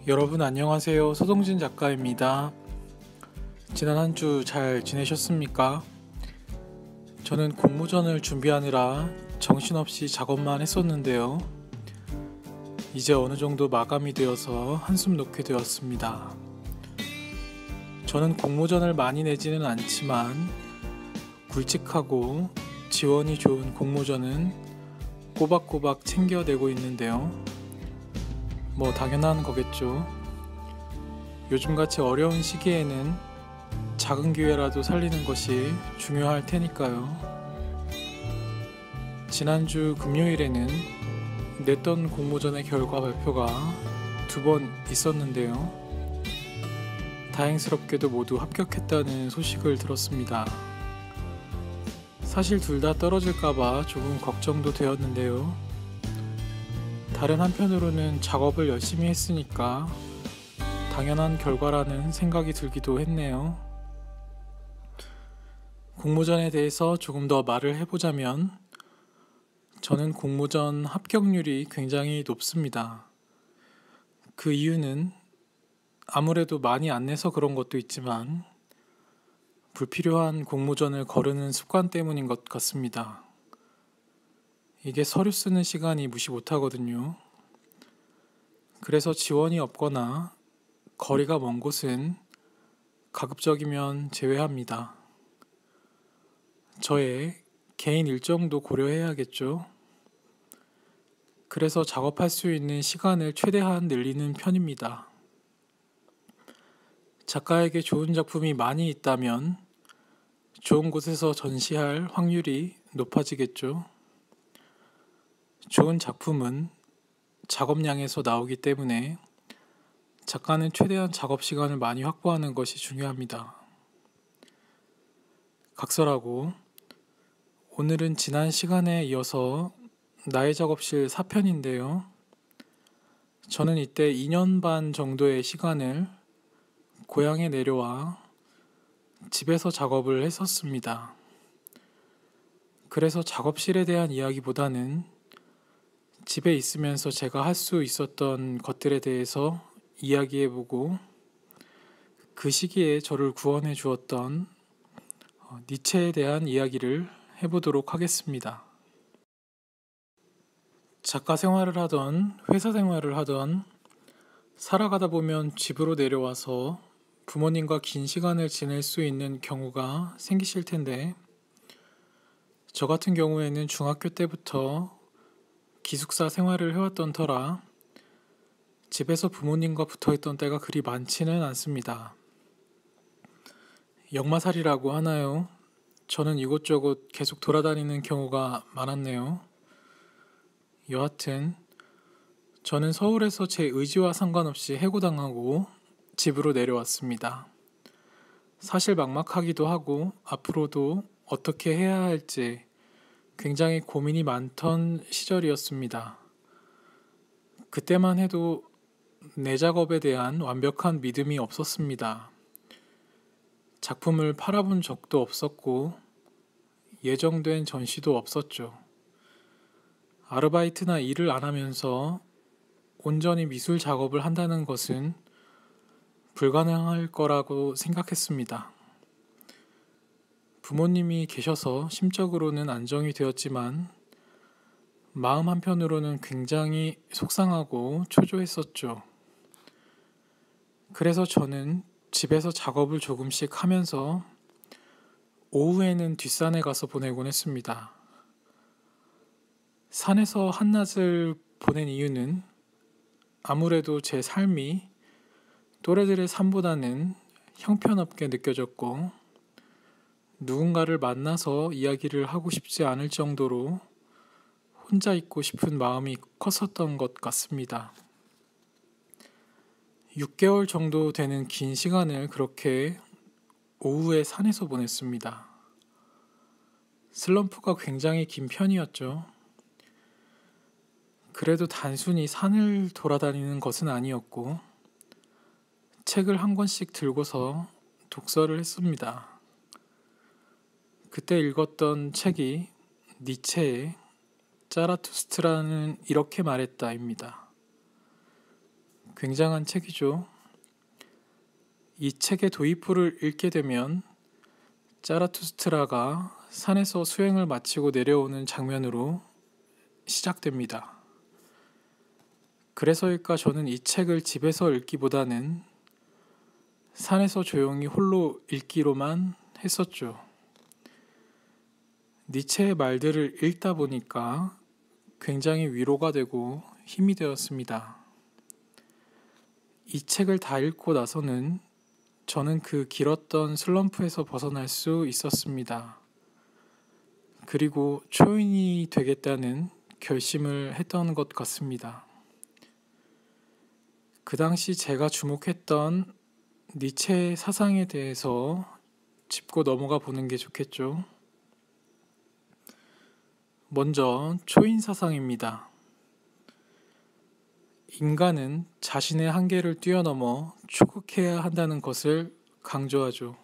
여러분 안녕하세요. 서동진 작가입니다. 지난 한 주 잘 지내셨습니까? 저는 공모전을 준비하느라 정신없이 작업만 했었는데요. 이제 어느 정도 마감이 되어서 한숨 놓게 되었습니다. 저는 공모전을 많이 내지는 않지만 굵직하고 지원이 좋은 공모전은 꼬박꼬박 챙겨내고 있는데요. 뭐 당연한 거겠죠. 요즘같이 어려운 시기에는 작은 기회라도 살리는 것이 중요할 테니까요. 지난주 금요일에는 냈던 공모전의 결과 발표가 2번 있었는데요. 다행스럽게도 모두 합격했다는 소식을 들었습니다. 사실 둘 다 떨어질까봐 조금 걱정도 되었는데요. 다른 한편으로는 작업을 열심히 했으니까 당연한 결과라는 생각이 들기도 했네요. 공모전에 대해서 조금 더 말을 해보자면 저는 공모전 합격률이 굉장히 높습니다. 그 이유는 아무래도 많이 안 내서 그런 것도 있지만 불필요한 공모전을 거르는 습관 때문인 것 같습니다. 이게 서류 쓰는 시간이 무시 못하거든요. 그래서 지원이 없거나 거리가 먼 곳은 가급적이면 제외합니다. 저의 개인 일정도 고려해야겠죠. 그래서 작업할 수 있는 시간을 최대한 늘리는 편입니다. 작가에게 좋은 작품이 많이 있다면 좋은 곳에서 전시할 확률이 높아지겠죠. 좋은 작품은 작업량에서 나오기 때문에 작가는 최대한 작업 시간을 많이 확보하는 것이 중요합니다. 각설하고 오늘은 지난 시간에 이어서 나의 작업실 4편인데요. 저는 이때 2년 반 정도의 시간을 고향에 내려와 집에서 작업을 했었습니다. 그래서 작업실에 대한 이야기보다는 집에 있으면서 제가 할 수 있었던 것들에 대해서 이야기해보고 그 시기에 저를 구원해 주었던 니체에 대한 이야기를 해보도록 하겠습니다. 작가 생활을 하던 회사 생활을 하던 살아가다 보면 집으로 내려와서 부모님과 긴 시간을 지낼 수 있는 경우가 생기실 텐데 저 같은 경우에는 중학교 때부터 기숙사 생활을 해왔던 터라 집에서 부모님과 붙어있던 때가 그리 많지는 않습니다. 역마살이라고 하나요? 저는 이곳저곳 계속 돌아다니는 경우가 많았네요. 여하튼 저는 서울에서 제 의지와 상관없이 해고당하고 집으로 내려왔습니다. 사실 막막하기도 하고 앞으로도 어떻게 해야 할지 굉장히 고민이 많던 시절이었습니다. 그때만 해도 내 작업에 대한 완벽한 믿음이 없었습니다. 작품을 팔아본 적도 없었고 예정된 전시도 없었죠. 아르바이트나 일을 안 하면서 온전히 미술 작업을 한다는 것은 불가능할 거라고 생각했습니다. 부모님이 계셔서 심적으로는 안정이 되었지만 마음 한편으로는 굉장히 속상하고 초조했었죠. 그래서 저는 집에서 작업을 조금씩 하면서 오후에는 뒷산에 가서 보내곤 했습니다. 산에서 한낮을 보낸 이유는 아무래도 제 삶이 또래들의 삶보다는 형편없게 느껴졌고 누군가를 만나서 이야기를 하고 싶지 않을 정도로 혼자 있고 싶은 마음이 컸었던 것 같습니다. 6개월 정도 되는 긴 시간을 그렇게 오후에 산에서 보냈습니다. 슬럼프가 굉장히 긴 편이었죠. 그래도 단순히 산을 돌아다니는 것은 아니었고 책을 한 권씩 들고서 독서를 했습니다. 그때 읽었던 책이 니체의 자라투스트라는 이렇게 말했다입니다. 굉장한 책이죠. 이 책의 도입부를 읽게 되면 자라투스트라가 산에서 수행을 마치고 내려오는 장면으로 시작됩니다. 그래서일까 저는 이 책을 집에서 읽기보다는 산에서 조용히 홀로 읽기로만 했었죠. 니체의 말들을 읽다 보니까 굉장히 위로가 되고 힘이 되었습니다. 이 책을 다 읽고 나서는 저는 그 길었던 슬럼프에서 벗어날 수 있었습니다. 그리고 초인이 되겠다는 결심을 했던 것 같습니다. 그 당시 제가 주목했던 니체의 사상에 대해서 짚고 넘어가 보는 게 좋겠죠. 먼저 초인 사상입니다. 인간은 자신의 한계를 뛰어넘어 초극해야 한다는 것을 강조하죠.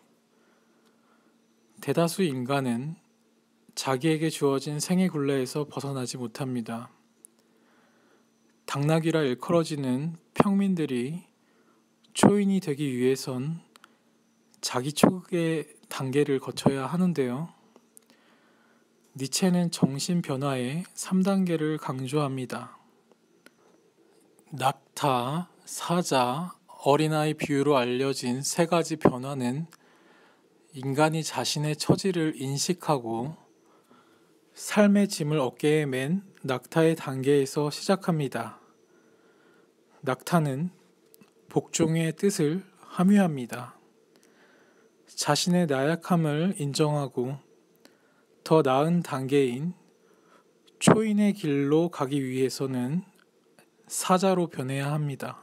대다수 인간은 자기에게 주어진 생의 굴레에서 벗어나지 못합니다. 당나귀라 일컬어지는 평민들이 초인이 되기 위해선 자기 초극의 단계를 거쳐야 하는데요. 니체는 정신 변화의 3단계를 강조합니다. 낙타, 사자, 어린아이 비유로 알려진 세 가지 변화는 인간이 자신의 처지를 인식하고 삶의 짐을 어깨에 맨 낙타의 단계에서 시작합니다. 낙타는 복종의 뜻을 함유합니다. 자신의 나약함을 인정하고 더 나은 단계인 초인의 길로 가기 위해서는 사자로 변해야 합니다.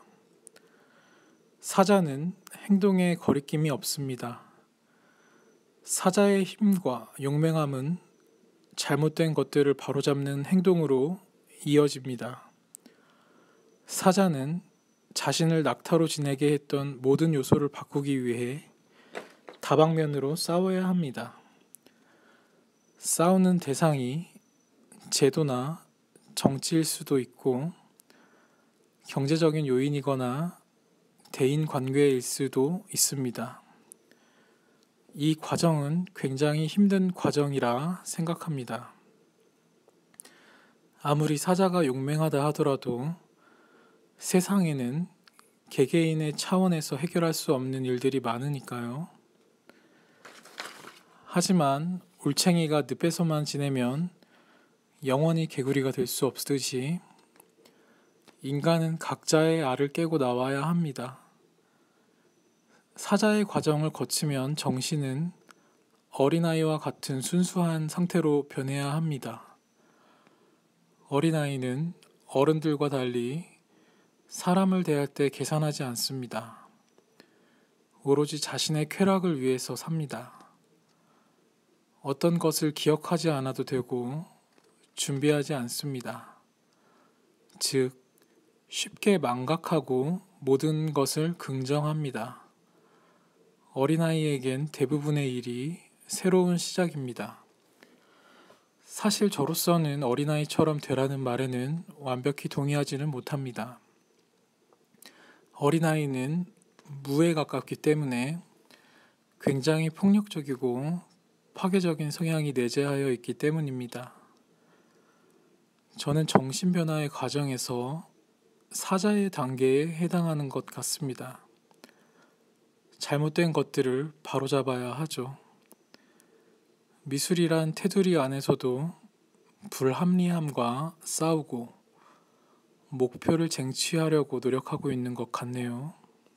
사자는 행동에 거리낌이 없습니다. 사자의 힘과 용맹함은 잘못된 것들을 바로잡는 행동으로 이어집니다. 사자는 자신을 낙타로 지내게 했던 모든 요소를 바꾸기 위해 다방면으로 싸워야 합니다. 싸우는 대상이 제도나 정치일 수도 있고 경제적인 요인이거나 대인 관계일 수도 있습니다. 이 과정은 굉장히 힘든 과정이라 생각합니다. 아무리 사자가 용맹하다 하더라도 세상에는 개개인의 차원에서 해결할 수 없는 일들이 많으니까요. 하지만 올챙이가 늪에서만 지내면 영원히 개구리가 될 수 없듯이 인간은 각자의 알을 깨고 나와야 합니다. 사자의 과정을 거치면 정신은 어린아이와 같은 순수한 상태로 변해야 합니다. 어린아이는 어른들과 달리 사람을 대할 때 계산하지 않습니다. 오로지 자신의 쾌락을 위해서 삽니다. 어떤 것을 기억하지 않아도 되고 준비하지 않습니다. 즉, 쉽게 망각하고 모든 것을 긍정합니다. 어린아이에겐 대부분의 일이 새로운 시작입니다. 사실 저로서는 어린아이처럼 되라는 말에는 완벽히 동의하지는 못합니다. 어린아이는 무에 가깝기 때문에 굉장히 폭력적이고 파괴적인 성향이 내재하여 있기 때문입니다. 저는 정신변화의 과정에서 사자의 단계에 해당하는 것 같습니다. 잘못된 것들을 바로잡아야 하죠. 미술이란 테두리 안에서도 불합리함과 싸우고 목표를 쟁취하려고 노력하고 있는 것 같네요.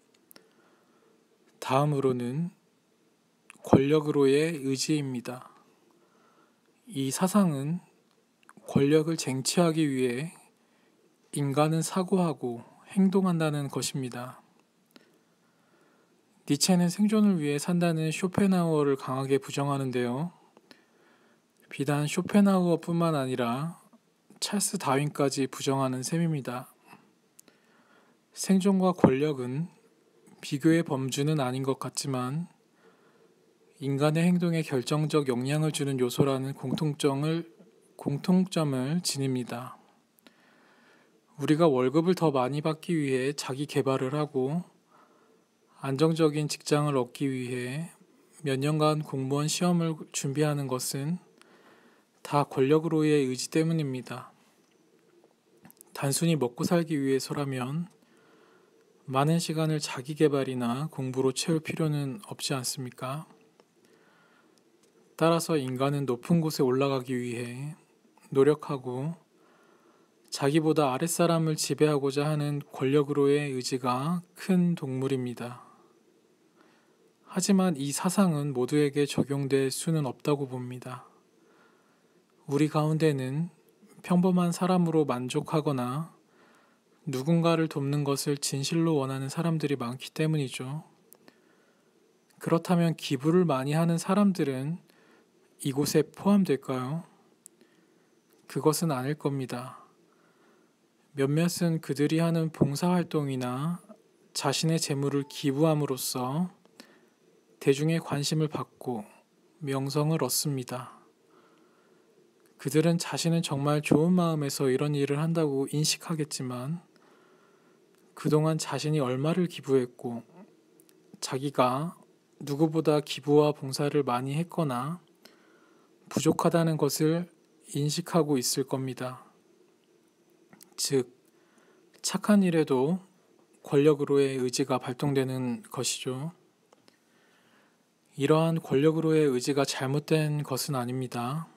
다음으로는 권력으로의 의지입니다. 이 사상은 권력을 쟁취하기 위해 인간은 사고하고 행동한다는 것입니다. 니체는 생존을 위해 산다는 쇼펜하우어를 강하게 부정하는데요. 비단 쇼펜하우어뿐만 아니라 찰스 다윈까지 부정하는 셈입니다. 생존과 권력은 비교의 범주는 아닌 것 같지만 인간의 행동에 결정적 영향을 주는 요소라는 공통점을 지닙니다. 우리가 월급을 더 많이 받기 위해 자기 개발을 하고 안정적인 직장을 얻기 위해 몇 년간 공무원 시험을 준비하는 것은 다 권력으로의 의지 때문입니다. 단순히 먹고 살기 위해서라면 많은 시간을 자기 개발이나 공부로 채울 필요는 없지 않습니까? 따라서 인간은 높은 곳에 올라가기 위해 노력하고 자기보다 아랫사람을 지배하고자 하는 권력으로의 의지가 큰 동물입니다. 하지만 이 사상은 모두에게 적용될 수는 없다고 봅니다. 우리 가운데는 평범한 사람으로 만족하거나 누군가를 돕는 것을 진실로 원하는 사람들이 많기 때문이죠. 그렇다면 기부를 많이 하는 사람들은 이곳에 포함될까요? 그것은 아닐 겁니다. 몇몇은 그들이 하는 봉사활동이나 자신의 재물을 기부함으로써 대중의 관심을 받고 명성을 얻습니다. 그들은 자신은 정말 좋은 마음에서 이런 일을 한다고 인식하겠지만 그동안 자신이 얼마를 기부했고 자기가 누구보다 기부와 봉사를 많이 했거나 부족하다는 것을 인식하고 있을 겁니다. 즉, 착한 일에도 권력으로의 의지가 발동되는 것이죠. 이러한 권력으로의 의지가 잘못된 것은 아닙니다.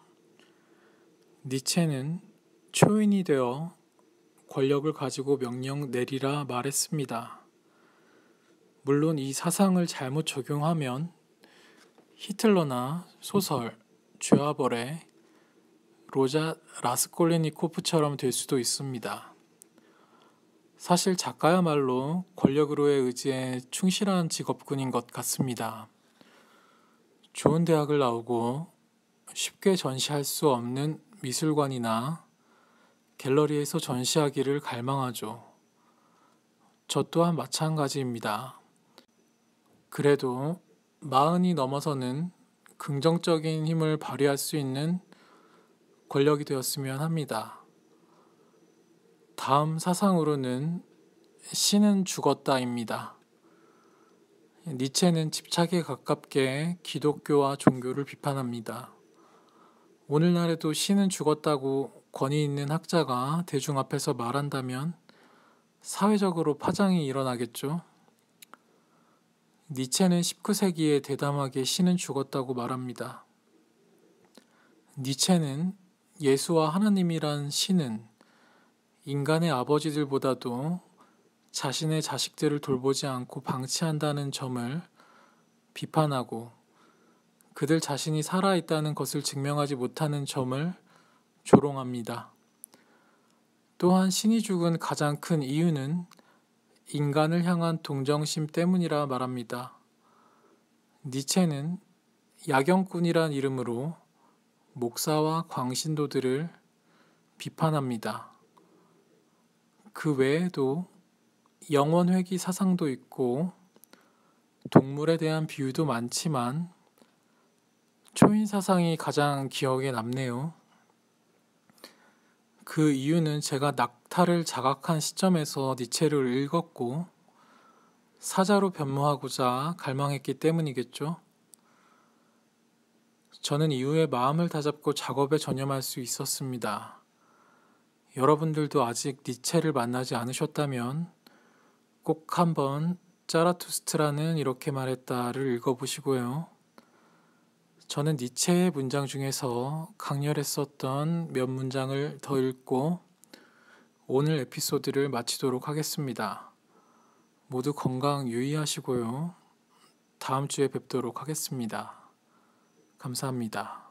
니체는 초인이 되어 권력을 가지고 명령 내리라 말했습니다. 물론 이 사상을 잘못 적용하면 히틀러나 소설 죄와벌의 로자 라스콜리니코프처럼 될 수도 있습니다. 사실 작가야말로 권력으로의 의지에 충실한 직업군인 것 같습니다. 좋은 대학을 나오고 쉽게 전시할 수 없는 미술관이나 갤러리에서 전시하기를 갈망하죠. 저 또한 마찬가지입니다. 그래도 40이 넘어서는 긍정적인 힘을 발휘할 수 있는 권력이 되었으면 합니다. 다음 사상으로는 신은 죽었다입니다. 니체는 집착에 가깝게 기독교와 종교를 비판합니다. 오늘날에도 신은 죽었다고 권위 있는 학자가 대중 앞에서 말한다면 사회적으로 파장이 일어나겠죠. 니체는 19세기에 대담하게 신은 죽었다고 말합니다. 니체는 예수와 하나님이란 신은 인간의 아버지들보다도 자신의 자식들을 돌보지 않고 방치한다는 점을 비판하고 그들 자신이 살아있다는 것을 증명하지 못하는 점을 조롱합니다. 또한 신이 죽은 가장 큰 이유는 인간을 향한 동정심 때문이라 말합니다. 니체는 야경꾼이란 이름으로 목사와 광신도들을 비판합니다. 그 외에도 영원회귀 사상도 있고 동물에 대한 비유도 많지만 초인 사상이 가장 기억에 남네요. 그 이유는 제가 낙타를 자각한 시점에서 니체를 읽었고 사자로 변모하고자 갈망했기 때문이겠죠. 저는 이후에 마음을 다잡고 작업에 전념할 수 있었습니다. 여러분들도 아직 니체를 만나지 않으셨다면 꼭 한번 자라투스트라는 이렇게 말했다를 읽어보시고요. 저는 니체의 문장 중에서 강렬했었던 몇 문장을 더 읽고 오늘 에피소드를 마치도록 하겠습니다. 모두 건강 유의하시고요. 다음 주에 뵙도록 하겠습니다. 감사합니다.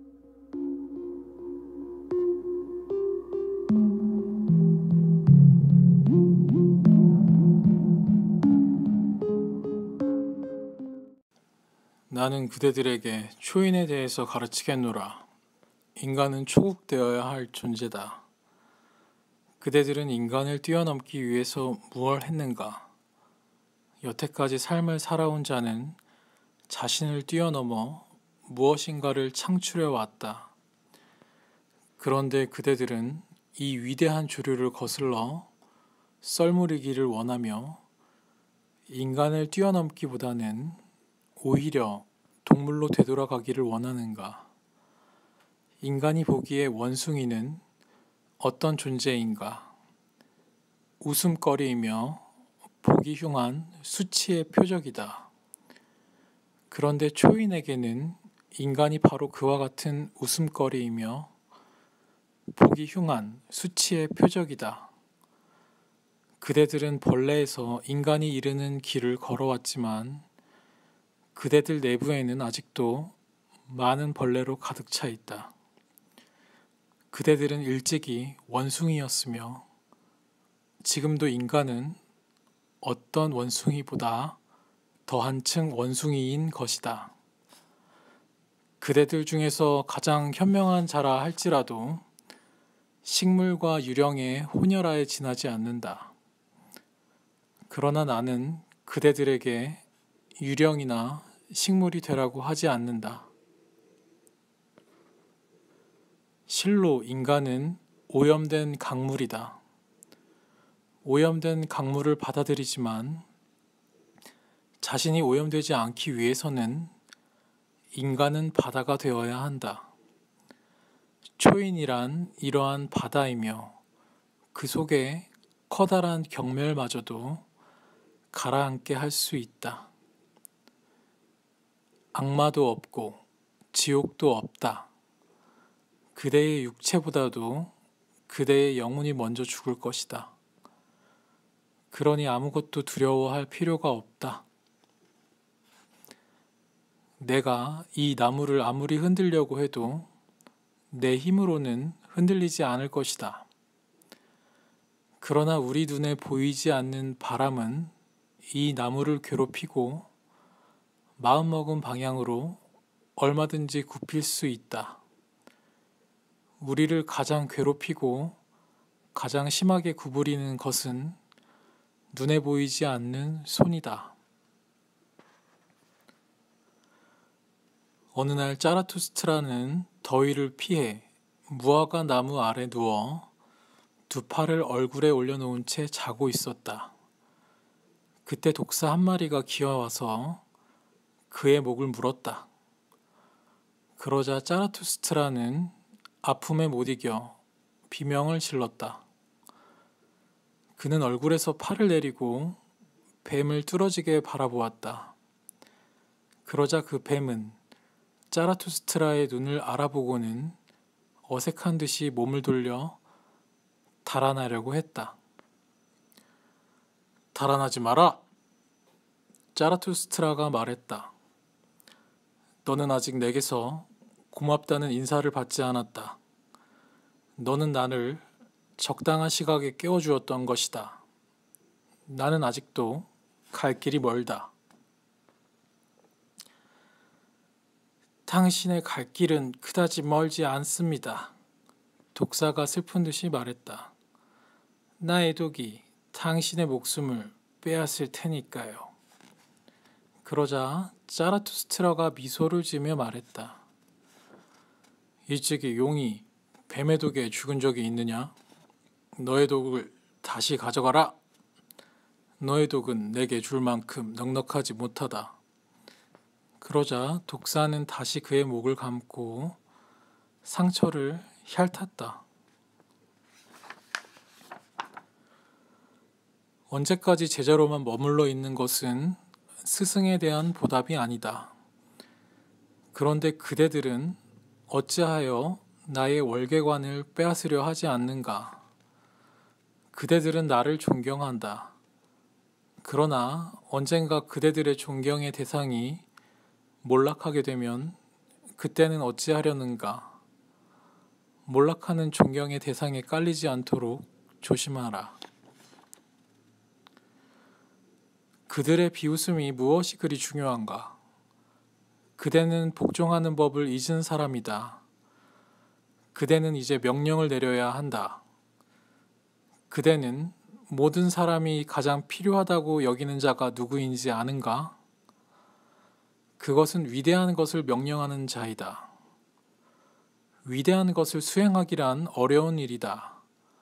나는 그대들에게 초인에 대해서 가르치겠노라. 인간은 초국되어야 할 존재다. 그대들은 인간을 뛰어넘기 위해서 무얼 했는가? 여태까지 삶을 살아온 자는 자신을 뛰어넘어 무엇인가를 창출해 왔다. 그런데 그대들은 이 위대한 조류를 거슬러 썰무르기를 원하며 인간을 뛰어넘기보다는 오히려 동물로 되돌아가기를 원하는가? 인간이 보기에 원숭이는 어떤 존재인가? 웃음거리이며 보기 흉한 수치의 표적이다. 그런데 초인에게는 인간이 바로 그와 같은 웃음거리이며 보기 흉한 수치의 표적이다. 그대들은 벌레에서 인간이 이르는 길을 걸어왔지만 그대들 내부에는 아직도 많은 벌레로 가득 차 있다. 그대들은 일찍이 원숭이였으며 지금도 인간은 어떤 원숭이보다 더 한층 원숭이인 것이다. 그대들 중에서 가장 현명한 자라 할지라도 식물과 유령의 혼혈아에 지나지 않는다. 그러나 나는 그대들에게 유령이나 식물이 되라고 하지 않는다. 실로 인간은 오염된 강물이다. 오염된 강물을 받아들이지만 자신이 오염되지 않기 위해서는 인간은 바다가 되어야 한다. 초인이란 이러한 바다이며 그 속에 커다란 경멸마저도 가라앉게 할 수 있다. 악마도 없고 지옥도 없다. 그대의 육체보다도 그대의 영혼이 먼저 죽을 것이다. 그러니 아무것도 두려워할 필요가 없다. 내가 이 나무를 아무리 흔들려고 해도 내 힘으로는 흔들리지 않을 것이다. 그러나 우리 눈에 보이지 않는 바람은 이 나무를 괴롭히고 마음먹은 방향으로 얼마든지 굽힐 수 있다. 우리를 가장 괴롭히고 가장 심하게 구부리는 것은 눈에 보이지 않는 손이다. 어느 날 짜라투스트라는 더위를 피해 무화과 나무 아래 누워 두 팔을 얼굴에 올려놓은 채 자고 있었다. 그때 독사 한 마리가 기어와서 그의 목을 물었다. 그러자 짜라투스트라는 아픔에 못 이겨 비명을 질렀다. 그는 얼굴에서 팔을 내리고 뱀을 뚫어지게 바라보았다. 그러자 그 뱀은 짜라투스트라의 눈을 알아보고는 어색한 듯이 몸을 돌려 달아나려고 했다. 달아나지 마라! 짜라투스트라가 말했다. 너는 아직 내게서 고맙다는 인사를 받지 않았다. 너는 나를 적당한 시각에 깨워주었던 것이다. 나는 아직도 갈 길이 멀다. 당신의 갈 길은 그다지 멀지 않습니다. 독사가 슬픈 듯이 말했다. 나의 독이 당신의 목숨을 빼앗을 테니까요. 그러자 짜라투스트라가 미소를 지으며 말했다. 일찍이 용이 뱀의 독에 죽은 적이 있느냐? 너의 독을 다시 가져가라. 너의 독은 내게 줄 만큼 넉넉하지 못하다. 그러자 독사는 다시 그의 목을 감고 상처를 핥았다. 언제까지 제자로만 머물러 있는 것은 스승에 대한 보답이 아니다. 그런데 그대들은 어찌하여 나의 월계관을 빼앗으려 하지 않는가? 그대들은 나를 존경한다. 그러나 언젠가 그대들의 존경의 대상이 몰락하게 되면 그때는 어찌하려는가? 몰락하는 존경의 대상에 깔리지 않도록 조심하라. 그들의 비웃음이 무엇이 그리 중요한가? 그대는 복종하는 법을 잊은 사람이다. 그대는 이제 명령을 내려야 한다. 그대는 모든 사람이 가장 필요하다고 여기는 자가 누구인지 아는가? 그것은 위대한 것을 명령하는 자이다. 위대한 것을 수행하기란 어려운 일이다.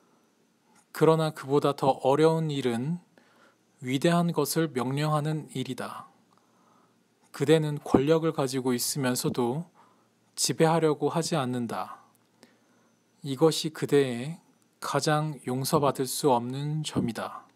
그러나 그보다 더 어려운 일은 위대한 것을 명령하는 일이다. 그대는 권력을 가지고 있으면서도 지배하려고 하지 않는다. 이것이 그대의 가장 용서받을 수 없는 점이다.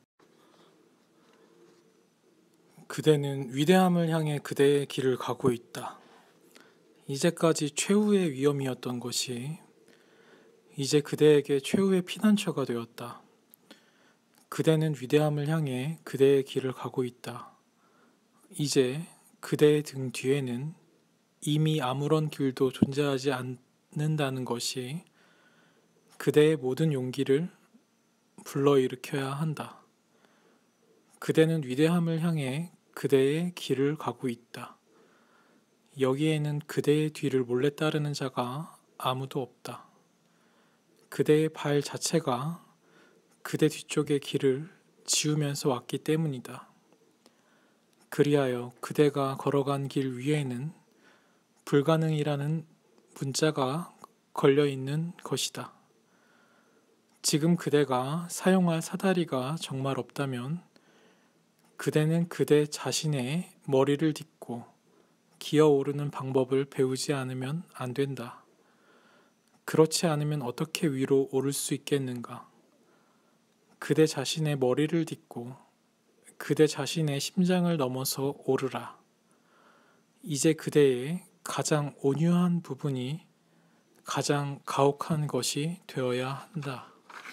그대는 위대함을 향해 그대의 길을 가고 있다. 이제까지 최후의 위험이었던 것이 이제 그대에게 최후의 피난처가 되었다. 그대는 위대함을 향해 그대의 길을 가고 있다. 이제 그대의 등 뒤에는 이미 아무런 길도 존재하지 않는다는 것이 그대의 모든 용기를 불러일으켜야 한다. 그대는 위대함을 향해 그대의 길을 가고 있다. 여기에는 그대의 뒤를 몰래 따르는 자가 아무도 없다. 그대의 발 자체가 그대 뒤쪽의 길을 지우면서 왔기 때문이다. 그리하여 그대가 걸어간 길 위에는 불가능이라는 문자가 걸려 있는 것이다. 지금 그대가 사용할 사다리가 정말 없다면 그대는 그대 자신의 머리를 딛고 기어오르는 방법을 배우지 않으면 안 된다. 그렇지 않으면 어떻게 위로 오를 수 있겠는가? 그대 자신의 머리를 딛고 그대 자신의 심장을 넘어서 오르라. 이제 그대의 가장 온유한 부분이 가장 가혹한 것이 되어야 한다.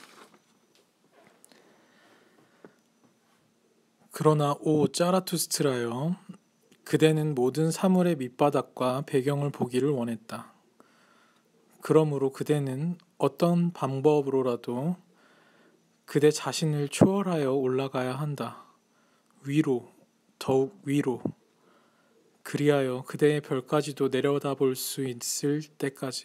그러나 오 짜라투스트라여, 그대는 모든 사물의 밑바닥과 배경을 보기를 원했다. 그러므로 그대는 어떤 방법으로라도 그대 자신을 초월하여 올라가야 한다. 위로, 더욱 위로. 그리하여 그대의 별까지도 내려다볼 수 있을 때까지.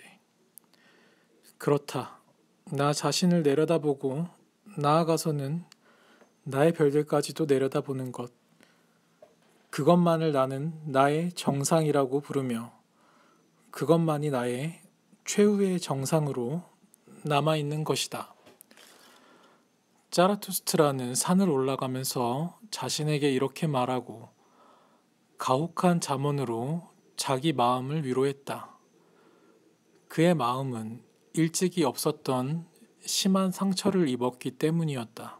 그렇다. 나 자신을 내려다보고 나아가서는 나의 별들까지도 내려다보는 것. 그것만을 나는 나의 정상이라고 부르며 그것만이 나의 최후의 정상으로 남아있는 것이다. 짜라투스트라는 산을 올라가면서 자신에게 이렇게 말하고 가혹한 잠언으로 자기 마음을 위로했다. 그의 마음은 일찍이 없었던 심한 상처를 입었기 때문이었다.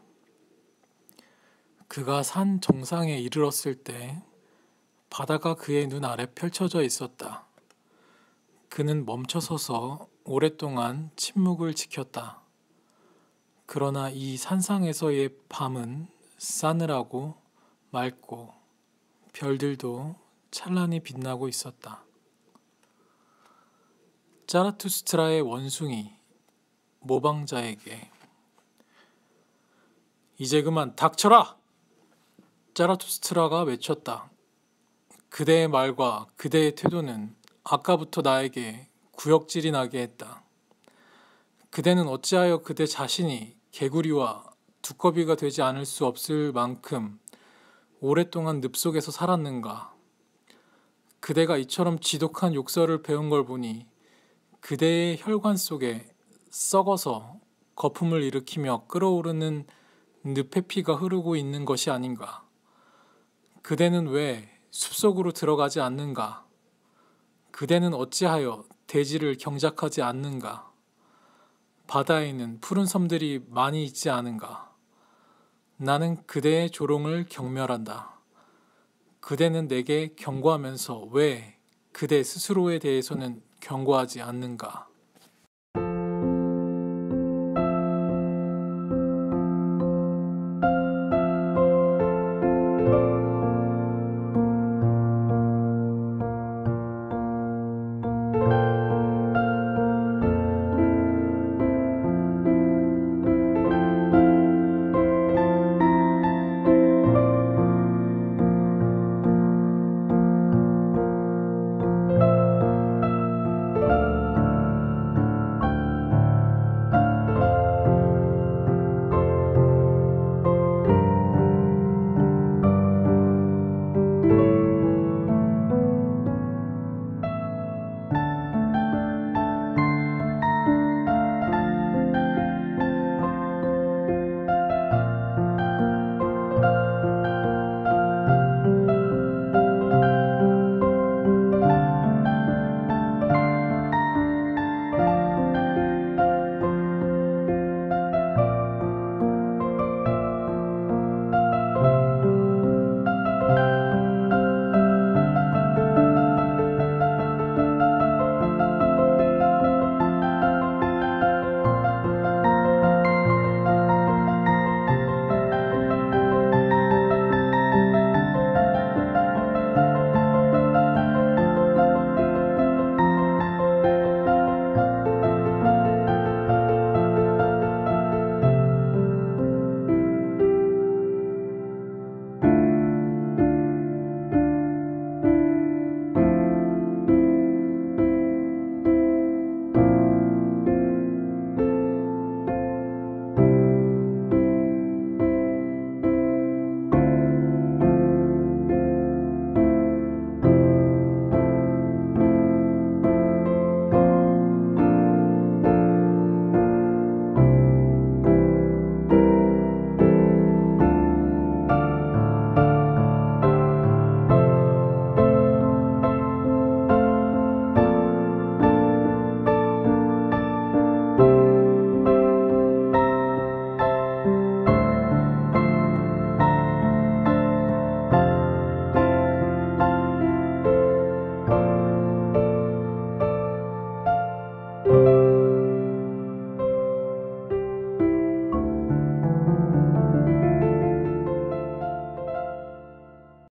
그가 산 정상에 이르렀을 때 바다가 그의 눈 아래 펼쳐져 있었다. 그는 멈춰서서 오랫동안 침묵을 지켰다. 그러나 이 산상에서의 밤은 싸늘하고 맑고 별들도 찬란히 빛나고 있었다. 짜라투스트라의 원숭이 모방자에게 이제 그만 닥쳐라! 짜라투스트라가 외쳤다. 그대의 말과 그대의 태도는 아까부터 나에게 구역질이 나게 했다. 그대는 어찌하여 그대 자신이 개구리와 두꺼비가 되지 않을 수 없을 만큼 오랫동안 늪속에서 살았는가? 그대가 이처럼 지독한 욕설을 배운 걸 보니 그대의 혈관 속에 썩어서 거품을 일으키며 끓어오르는 늪의 피가 흐르고 있는 것이 아닌가? 그대는 왜 숲속으로 들어가지 않는가? 그대는 어찌하여 대지를 경작하지 않는가? 바다에는 푸른 섬들이 많이 있지 않은가? 나는 그대의 조롱을 경멸한다. 그대는 내게 경고하면서 왜 그대 스스로에 대해서는 경고하지 않는가?